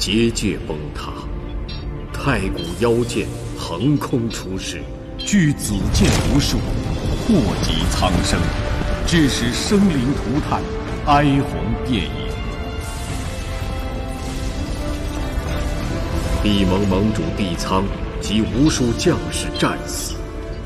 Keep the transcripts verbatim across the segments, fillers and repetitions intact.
结界崩塌，太古妖剑横空出世， 聚子剑无数，祸及苍生，致使生灵涂炭，哀鸿遍野。 帝盟盟主帝苍及无数将士战死。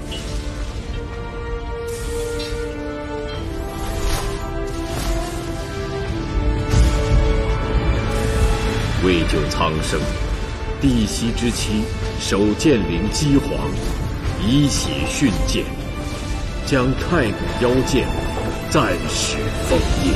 为救苍生，帝息之妻守剑灵姬皇，以血殉剑，将太古妖剑暂时封印。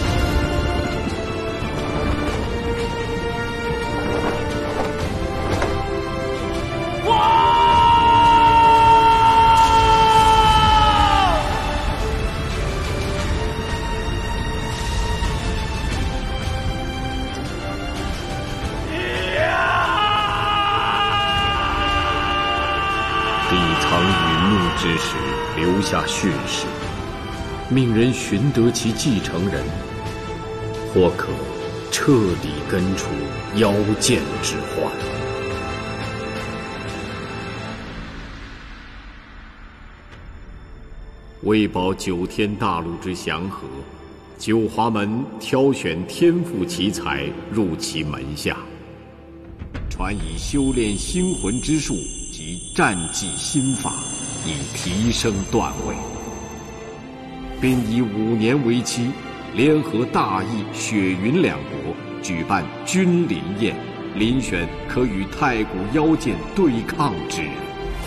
之时留下训示，命人寻得其继承人，或可彻底根除妖剑之患。为保九天大陆之祥和，九华门挑选天赋奇才入其门下，传以修炼星魂之术及战技心法，以提升段位，并以五年为期，联合大义、雪云两国举办君临宴，遴选可与太古妖剑对抗之人。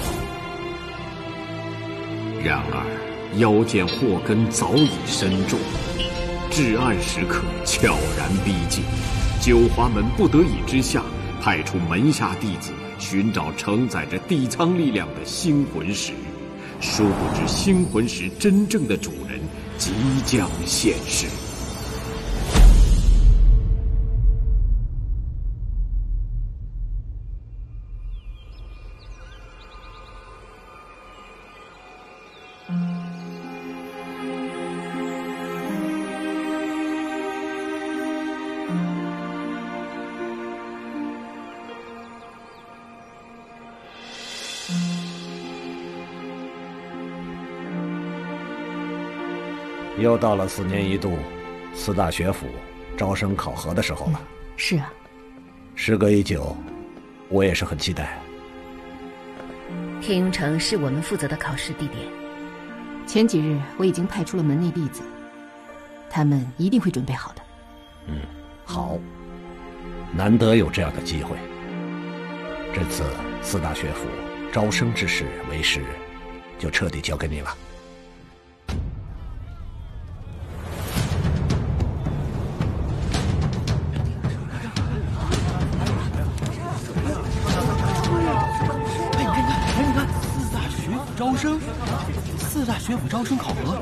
然而，妖剑祸根早已深重，至暗时刻悄然逼近。九华门不得已之下，派出门下弟子寻找承载着帝苍力量的星魂石，殊不知星魂石真正的主人即将现世。 又到了四年一度四大学府招生考核的时候了。 嗯、是啊， 时隔已久，我也是很期待。 天雍城是我们负责的考试地点。 前几日我已经派出了门内弟子，他们一定会准备好的。 嗯，好，难得有这样的机会。这次四大学府招生之事为师，就彻底交给你了。 招生，四大学府招生考核。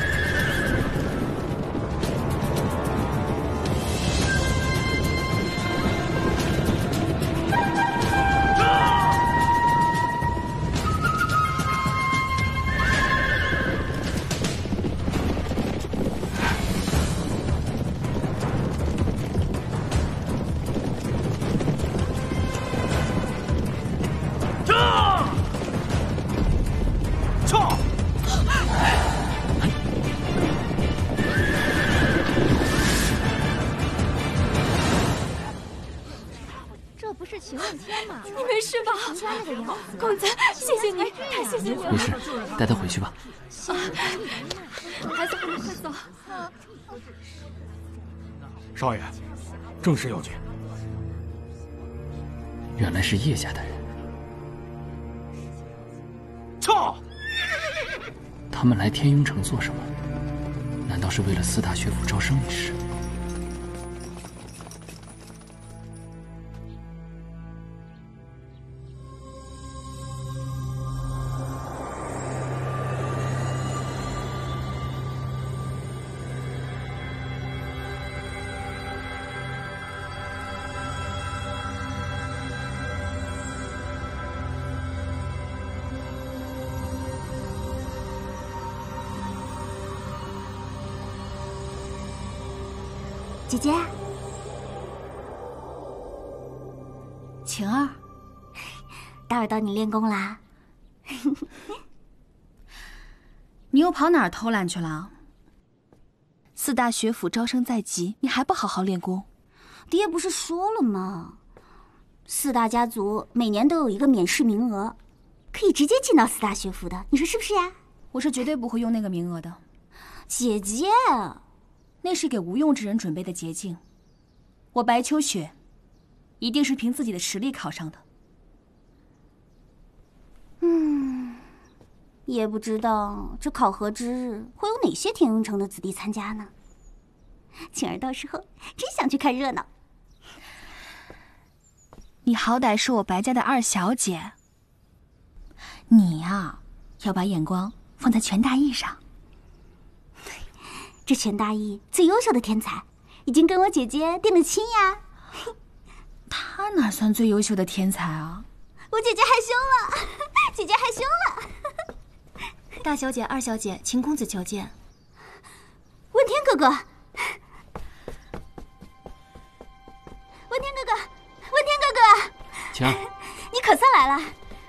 公子，谢谢你，太谢谢你了。 没事，带他回去吧。 啊，孩子，快走！ 少爷，正事要紧。 原来是叶家的人。 操！ 他们来天雍城做什么？难道是为了四大学府招生一事？ 姐姐， 晴儿， 打扰到你练功啦。 你又跑哪儿偷懒去了？四大学府招生在即，你还不好好练功？ 爹不是说了吗？四大家族每年都有一个免试名额，可以直接进到四大学府的，你说是不是呀？ 我是绝对不会用那个名额的。 姐姐， 那是给无用之人准备的捷径。我白秋雪，一定是凭自己的实力考上的。 嗯，也不知道这考核之日会有哪些天雍城的子弟参加呢？晴儿到时候真想去看热闹。 你好歹是我白家的二小姐，你呀、啊，要把眼光放在全大义上。 这全大义最优秀的天才，已经跟我姐姐定了亲呀。 他哪算最优秀的天才啊？ 我姐姐害羞了，姐姐害羞了。 大小姐、二小姐，秦公子求见。 问天哥哥，问天哥哥，问天哥哥， 晴儿， 你可算来了。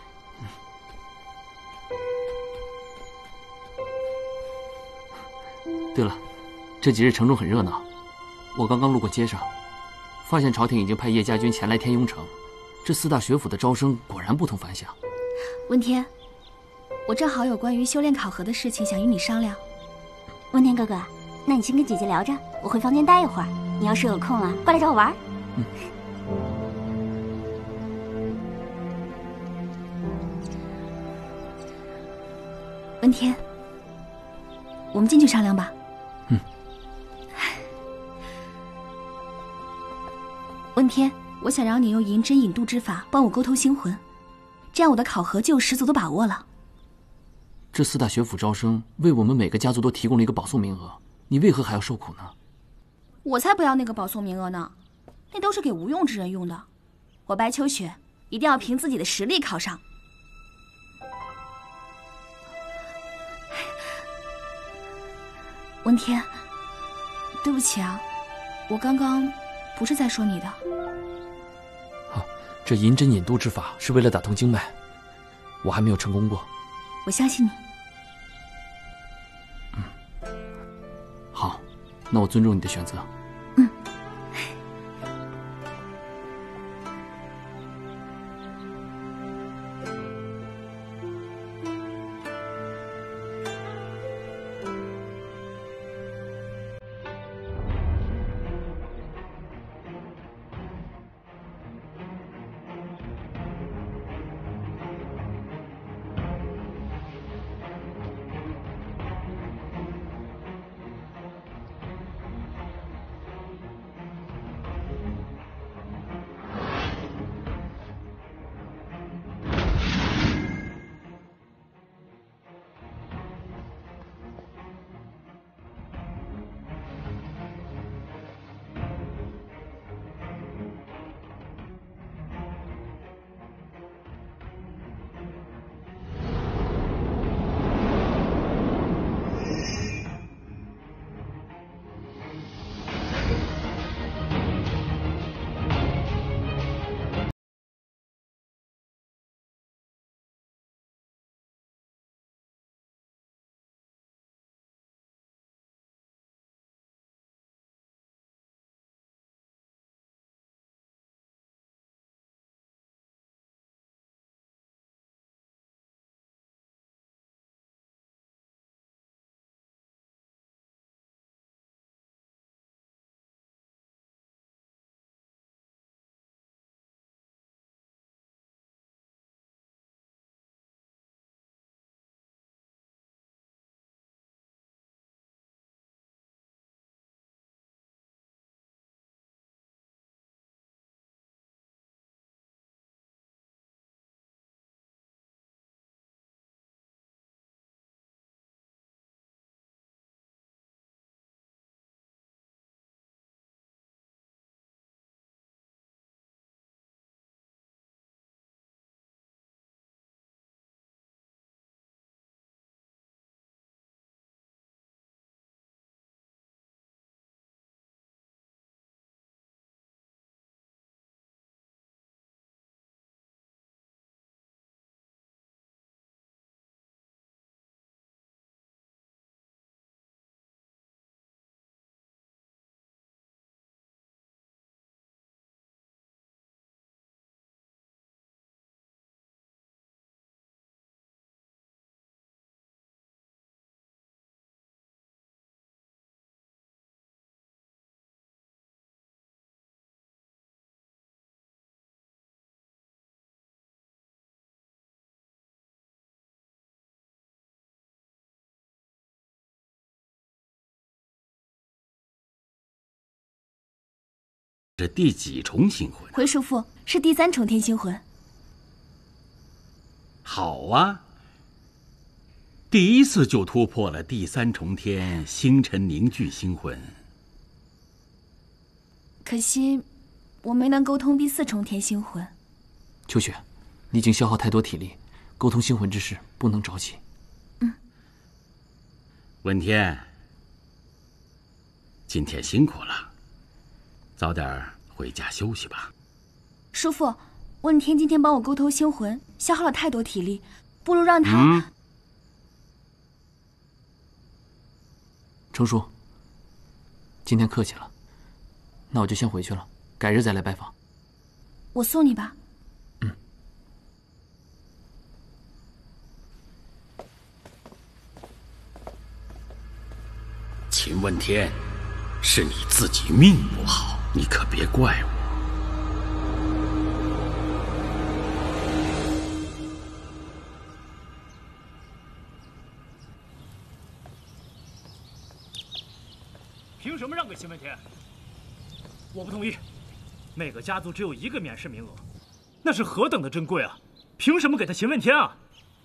对了，这几日城中很热闹，我刚刚路过街上，发现朝廷已经派叶家军前来天雍城，这四大学府的招生果然不同凡响。 温天，我正好有关于修炼考核的事情想与你商量。 温天哥哥，那你先跟姐姐聊着，我回房间待一会儿。你要是有空了，过来找我玩。 嗯。 温天，我们进去商量吧。 嗯。 温天，我想让你用银针引渡之法帮我沟通星魂，这样我的考核就有十足的把握了。 这四大学府招生为我们每个家族都提供了一个保送名额，你为何还要受苦呢？ 我才不要那个保送名额呢，那都是给无用之人用的。我白秋雪一定要凭自己的实力考上。温天，对不起啊，我刚刚不是在说你的。 啊，这银针引渡之法是为了打通经脉，我还没有成功过。 我相信你。 嗯，好，那我尊重你的选择。 嗯。 这第几重星魂？ 回叔父，是第三重天星魂。 好啊，第一次就突破了第三重天星辰凝聚星魂。 可惜，我没能沟通第四重天星魂。 秋雪，你已经消耗太多体力，沟通星魂之事不能着急。 嗯。 问天，今天辛苦了，早点回家休息吧。 叔父，问天今天帮我沟通星魂，消耗了太多体力，不如让他。 嗯。 程叔，今天客气了，那我就先回去了，改日再来拜访。 我送你吧。 嗯。 秦问天，是你自己命不好，你可别怪我。 凭什么让给秦问天？我不同意。每个家族只有一个免试名额，那是何等的珍贵啊！凭什么给他秦问天啊？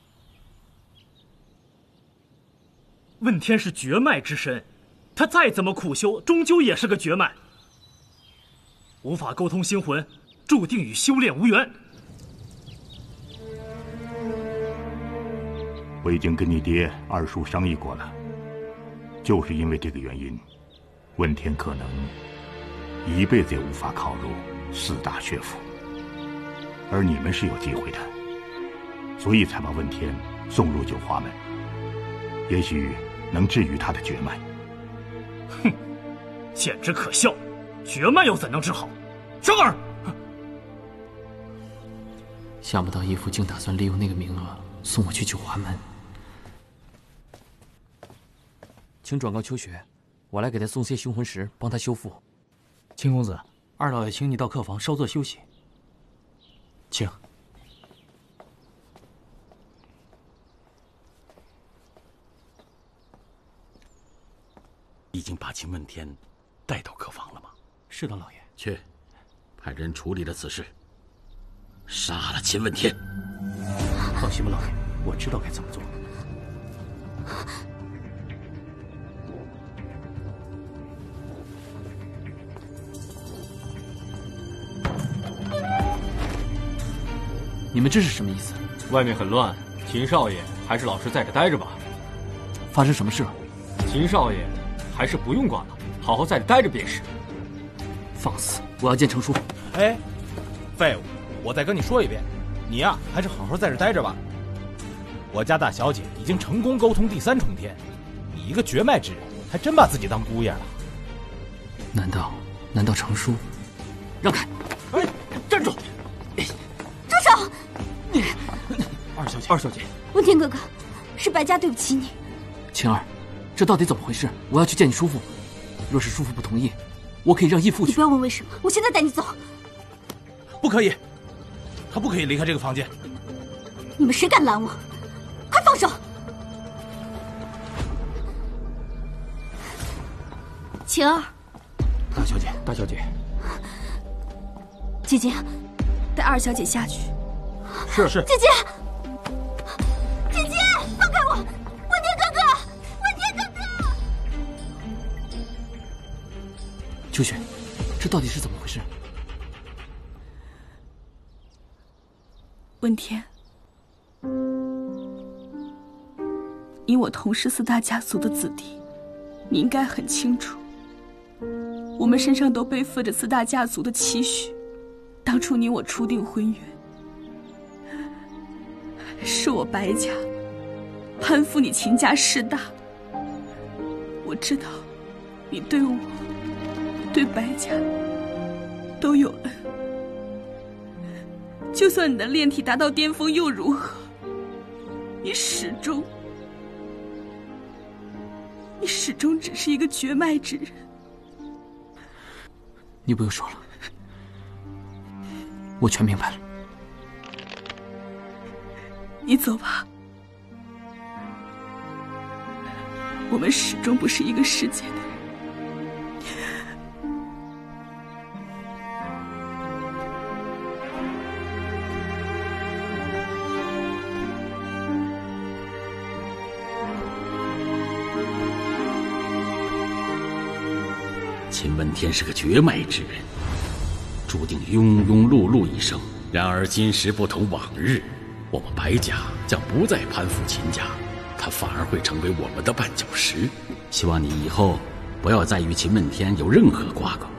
问天是绝脉之身，他再怎么苦修，终究也是个绝脉，无法沟通星魂，注定与修炼无缘。 我已经跟你爹二叔商议过了，就是因为这个原因，问天可能一辈子也无法考入四大学府，而你们是有机会的，所以才把问天送入九华门，也许能治愈他的绝脉。 哼，简直可笑！绝脉又怎能治好？生儿， 想不到义父竟打算利用那个名额送我去九华门。请转告秋雪，我来给他送些雄魂石，帮他修复。 秦公子，二老爷请你到客房稍作休息。请。 已经把秦问天带到客房了吗？ 是的，老爷。 去，派人处理了此事，杀了秦问天。 放心吧，老爷，我知道该怎么做。 你们这是什么意思？ 外面很乱，秦少爷还是老实在这待着吧。 发生什么事了？ 秦少爷还是不用管了，好好在这待着便是。 放肆！我要见程叔。 哎，废物！我再跟你说一遍，你呀、啊、还是好好在这待着吧。我家大小姐已经成功沟通第三重天，你一个绝脉之人，还真把自己当姑爷了。 难道难道程叔？让开！ 哎，站住！ 住手！ 二小姐， 二小姐， 问天哥哥，是白家对不起你。 晴儿，这到底怎么回事？我要去见你叔父，若是叔父不同意，我可以让义父去。 你不要问为什么，我现在带你走。 不可以，他不可以离开这个房间。 你们谁敢拦我？快放手！晴儿， 大小姐，大小姐， 姐姐， 带二小姐下去。 是是。 姐姐，姐姐，放开我！问天哥哥，问天哥哥！ 秋雪，这到底是怎么回事？ 问天，你我同是四大家族的子弟，你应该很清楚，我们身上都背负着四大家族的期许。当初你我初定婚约，是我白家攀附你秦家势大。我知道你对我对白家都有恩，就算你的炼体达到巅峰又如何？你始终你始终只是一个绝脉之人。 你不用说了，我全明白了。 你走吧，我们始终不是一个世界的人。 秦问天是个绝脉之人，注定庸庸碌碌一生。然而今时不同往日，我们白家将不再攀附秦家，他反而会成为我们的绊脚石。希望你以后不要再与秦问天有任何瓜葛。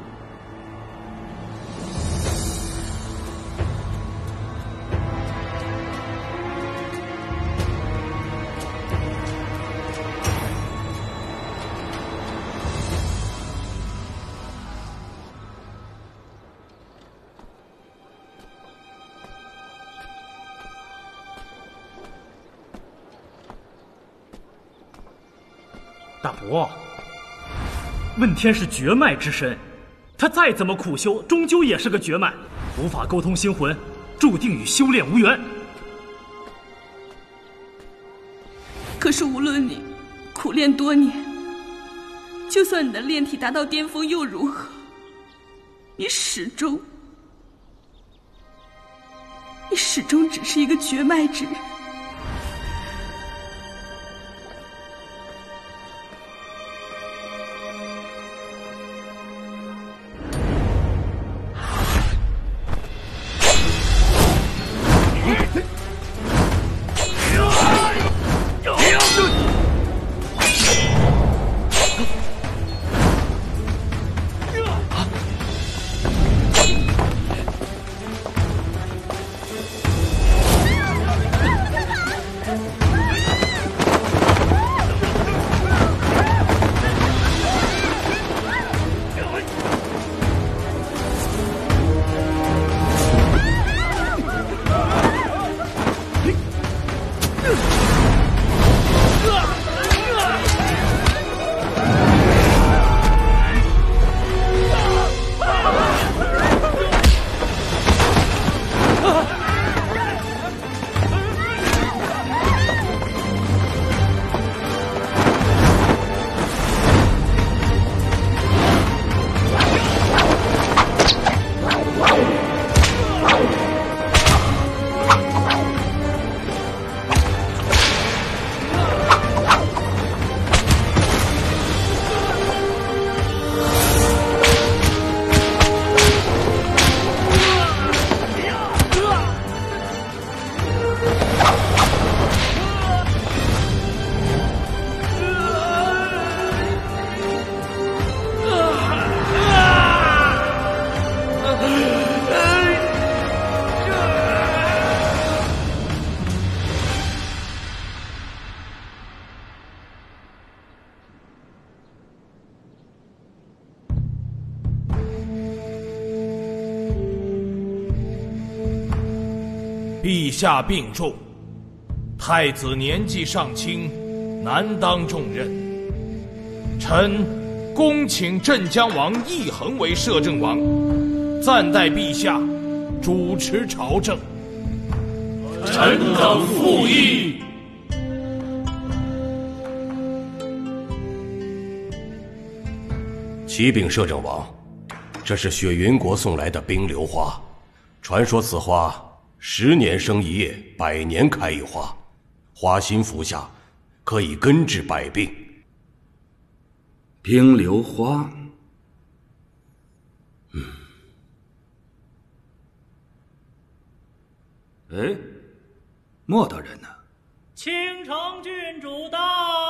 大伯，问天是绝脉之身，他再怎么苦修，终究也是个绝脉，无法沟通星魂，注定与修炼无缘。 可是无论你苦练多年，就算你的炼体达到巅峰又如何？你始终，你始终只是一个绝脉之人。 陛下病重，太子年纪尚轻，难当重任。臣恭请镇江王奕恒为摄政王，暂代陛下主持朝政。 臣等附议。 启禀摄政王，这是雪云国送来的冰流花，传说此花十年生一叶，百年开一花，花心服下，可以根治百病。 冰流花，嗯，哎，莫大人呢？ 青城郡主到。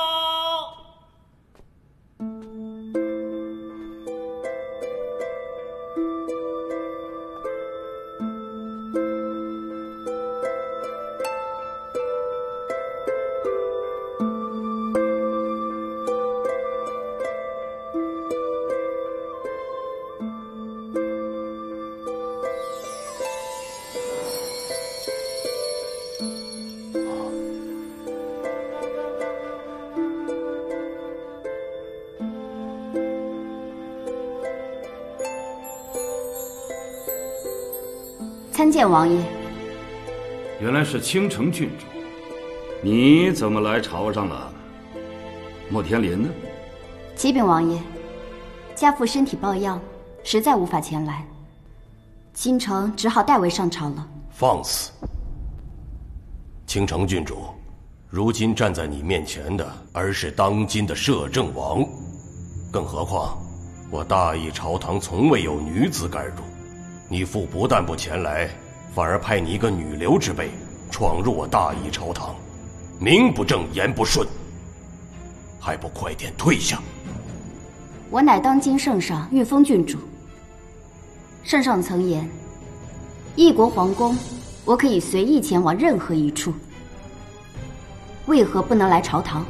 参见王爷。 原来是青城郡主，你怎么来朝上了？莫天林呢？ 启禀王爷，家父身体抱恙，实在无法前来，京城只好代为上朝了。 放肆！青城郡主，如今站在你面前的，而是当今的摄政王，更何况我大义朝堂从未有女子敢入，你父不但不前来，反而派你一个女流之辈闯入我大义朝堂，名不正言不顺，还不快点退下！ 我乃当今圣上御封郡主。圣上曾言，一国皇宫，我可以随意前往任何一处，为何不能来朝堂？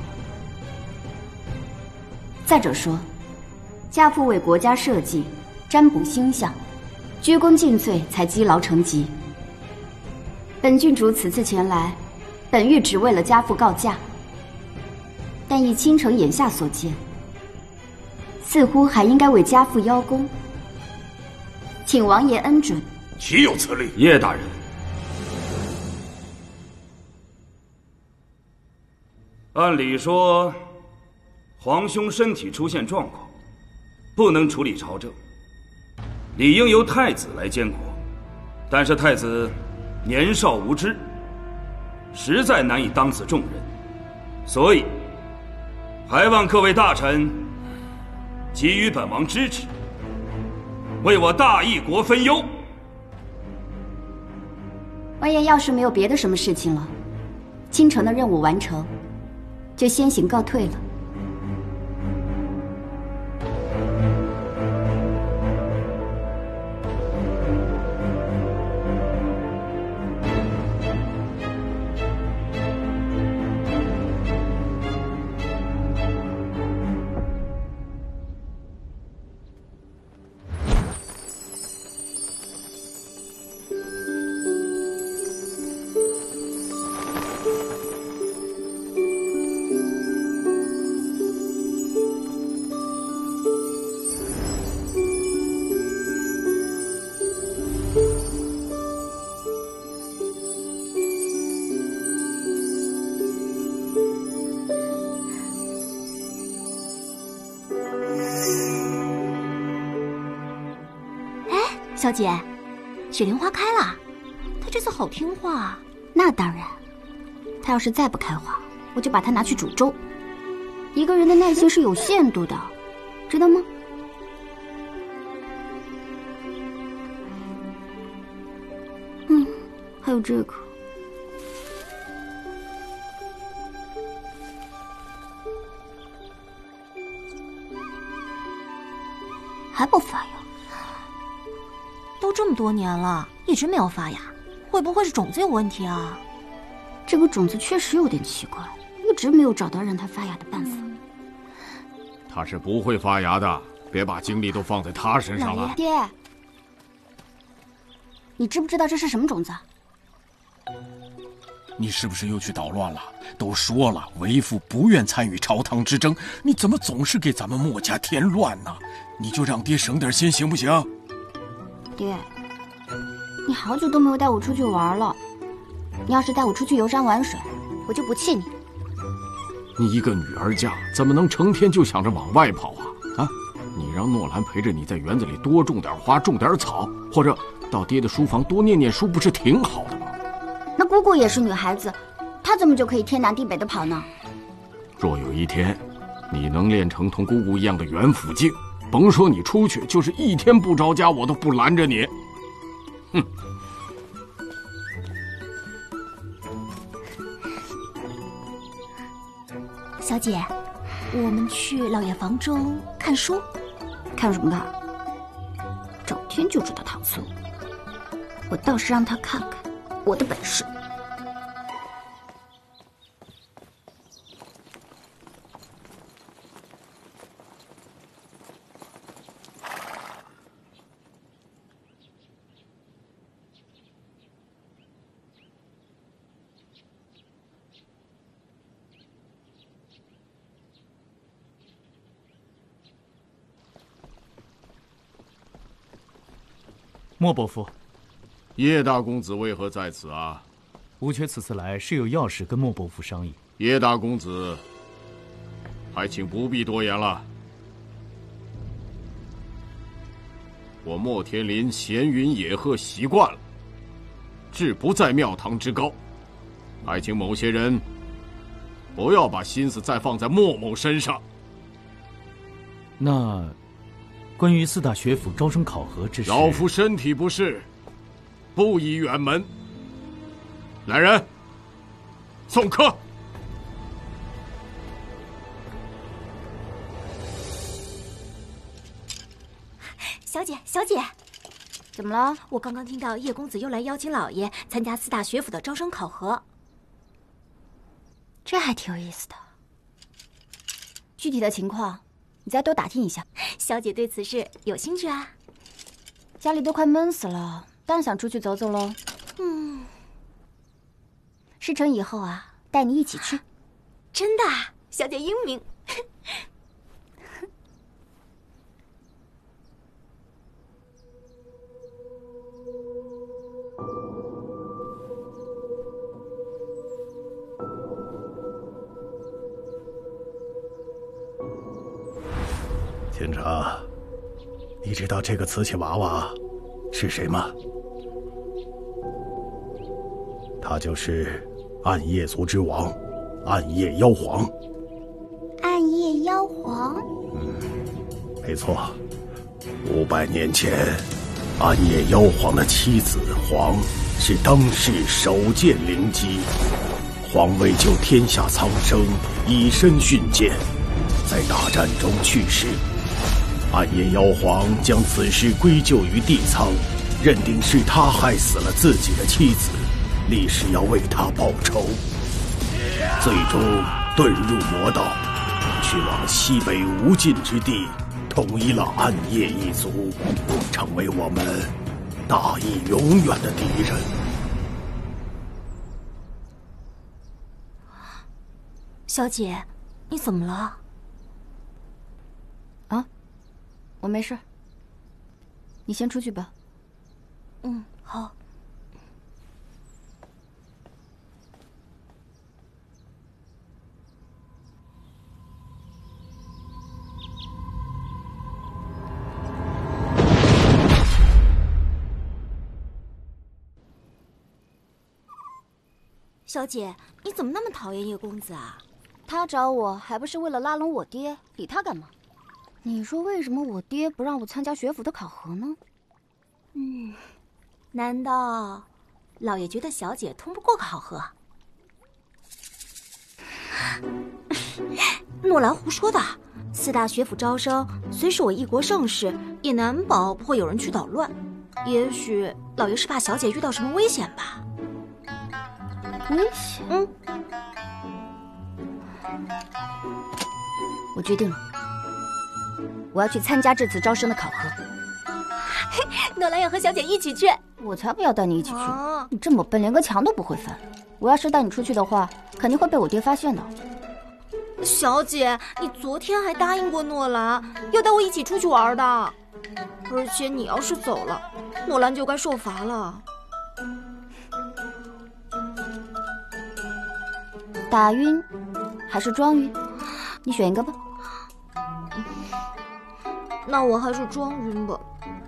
再者说，家父为国家社稷，占卜星象，鞠躬尽瘁，才积劳成疾。本郡主此次前来，本欲只为了家父告假，但以倾城眼下所见，似乎还应该为家父邀功，请王爷恩准。 岂有此理！ 叶大人，按理说，皇兄身体出现状况，不能处理朝政，理应由太子来监国。但是太子年少无知，实在难以当此重任，所以还望各位大臣给予本王支持，为我大义国分忧。 王爷要是没有别的什么事情了，京城的任务完成，就先行告退了。 小姐，雪莲花开了，它这次好听话啊。 那当然，它要是再不开花，我就把它拿去煮粥。一个人的耐心是有限度的，知道吗？嗯，还有这个。 还不发芽？都这么多年了，一直没有发芽，会不会是种子有问题啊？ 这个种子确实有点奇怪，一直没有找到让它发芽的办法。嗯、 它是不会发芽的，别把精力都放在它身上了。 爹，你知不知道这是什么种子？ 你是不是又去捣乱了？都说了，为父不愿参与朝堂之争，你怎么总是给咱们墨家添乱呢？你就让爹省点心行不行？ 爹，你好久都没有带我出去玩了。你要是带我出去游山玩水，我就不气你。 你一个女儿家，怎么能成天就想着往外跑啊？啊，你让诺兰陪着你在园子里多种点花，种点草，或者到爹的书房多念念书，不是挺好的吗？ 那姑姑也是女孩子，她怎么就可以天南地北的跑呢？ 若有一天，你能练成同姑姑一样的元辅镜，甭说你出去，就是一天不着家，我都不拦着你。哼！ 小姐，我们去老爷房中看书。 看什么看？整天就知道搪塞。我倒是让他看看我的本事。 莫伯父， 叶大公子为何在此啊？ 吴缺此次来是有要事跟莫伯父商议。 叶大公子，还请不必多言了。我莫天林闲云野鹤习惯了，志不在庙堂之高，还请某些人不要把心思再放在莫某身上。 那关于四大学府招生考核之事， 老夫身体不适，不宜远门。来人，送客。 小姐，小姐， 怎么了？ 我刚刚听到叶公子又来邀请老爷参加四大学府的招生考核， 这还挺有意思的。具体的情况，你再多打听一下。 小姐对此事有兴趣啊？ 家里都快闷死了，当然想出去走走喽。 嗯， 事成以后啊，带你一起去。 真的？小姐英明。 天茶，你知道这个瓷器娃娃是谁吗？他就是暗夜族之王，暗夜妖皇。 暗夜妖皇？ 嗯，没错。五百年前，暗夜妖皇的妻子皇是当世首剑灵姬，皇为救天下苍生，以身殉剑，在大战中去世。暗夜妖皇将此事归咎于帝苍，认定是他害死了自己的妻子，立誓要为他报仇。最终遁入魔道，去往西北无尽之地，统一了暗夜一族，成为我们大义永远的敌人。 小姐，你怎么了？ 啊，我没事。你先出去吧。 嗯，好。小姐，你怎么那么讨厌叶公子啊？ 他找我还不是为了拉拢我爹，理他干嘛？你说为什么我爹不让我参加学府的考核呢？ 嗯，难道老爷觉得小姐通不过考核？诺兰胡说的，四大学府招生虽是我一国盛世，也难保不会有人去捣乱。也许老爷是怕小姐遇到什么危险吧。 危险？ 嗯， 我决定了，我要去参加这次招生的考核。 诺兰要和小姐一起去。 我才不要带你一起去！ 啊、 你这么笨，连个墙都不会翻。我要是带你出去的话，肯定会被我爹发现的。 小姐，你昨天还答应过诺兰要带我一起出去玩的，而且你要是走了，诺兰就该受罚了。 打晕还是装晕？你选一个吧。 那我还是装晕吧。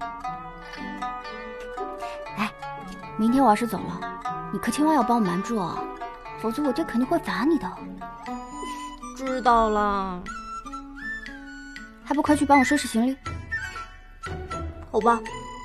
哎，明天我要是走了，你可千万要帮我瞒住啊，否则我爹肯定会罚你的。 知道了。 还不快去帮我收拾行李？ 好吧。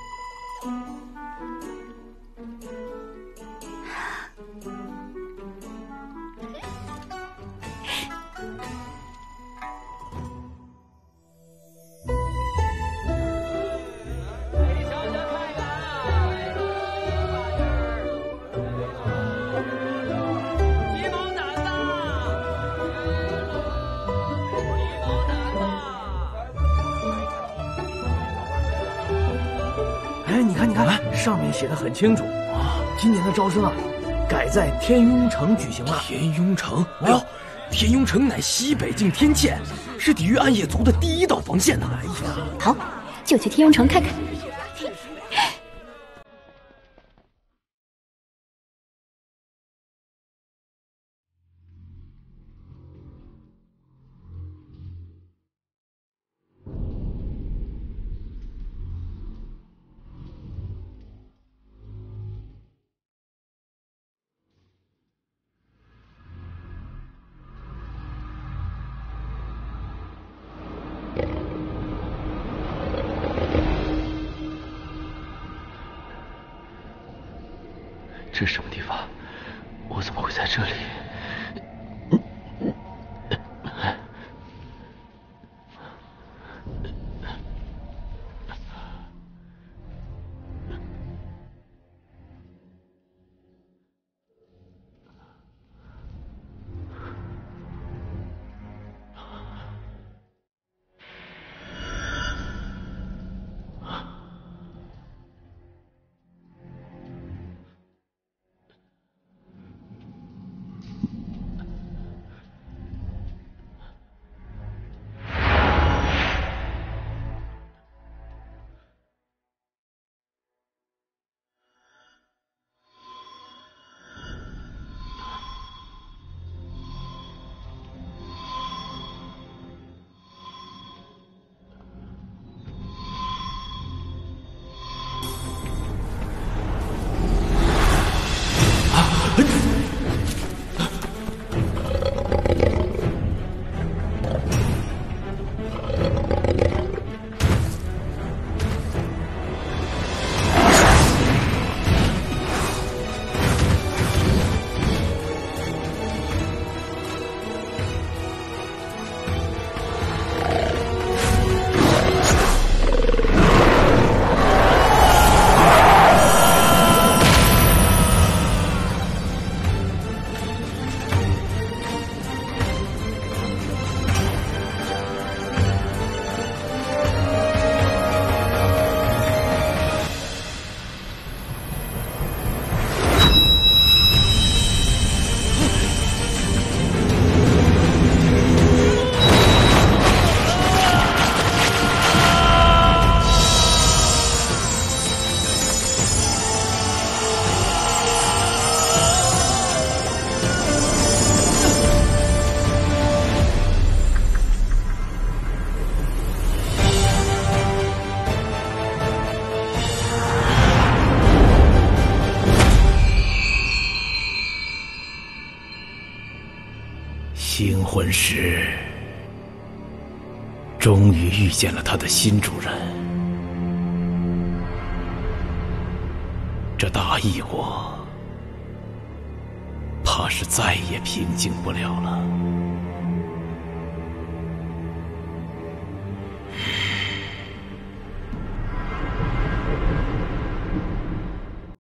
哎，你看，你看，上面写的很清楚啊，今年的招生啊，改在天雍城举行了。 天雍城，哎呦，天雍城乃西北境天堑，是抵御暗夜族的第一道防线呢。哎呀， 好，就去天雍城看看。 这是什么地方？我怎么会在这里？ 星魂石终于遇见了他的新主人，这大异国怕是再也平静不了了。